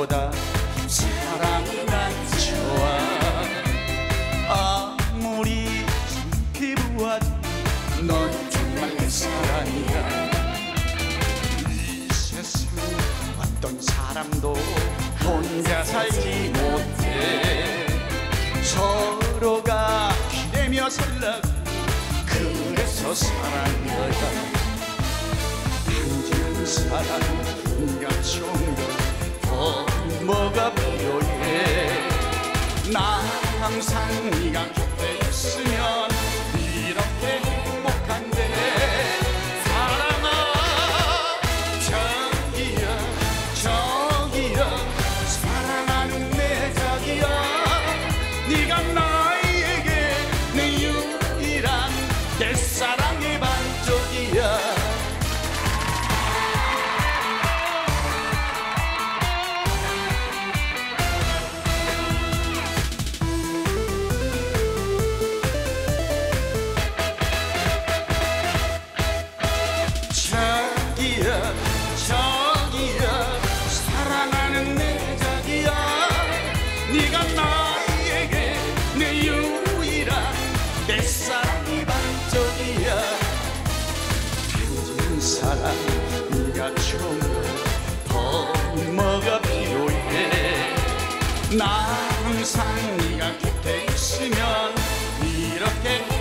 사랑보다 사랑이 난 좋아. 아무리 피부와도 넌 정말 내 사랑이야. 이 세상 어떤 사람도 혼자 살지 못해. 서로가 기대며 살라고 그래서 사랑이야. 당신은 사랑같이 더 뭐가 필요해. 나 항상 네가 곁에 있으면 이렇게 행복한데. 사랑아 저기야 저기야 사랑하는 내 자기야. 네가 나에게 내 유일한 내 사랑의 반쪽이야. 저기야 사랑하는 내 자기야. 네가 나에게 내 유일한 내 사랑이 반쪽이야. 당신 사랑 네가 좀 더 뭐가 필요해. 나 항상 네가 곁에 있으면 이렇게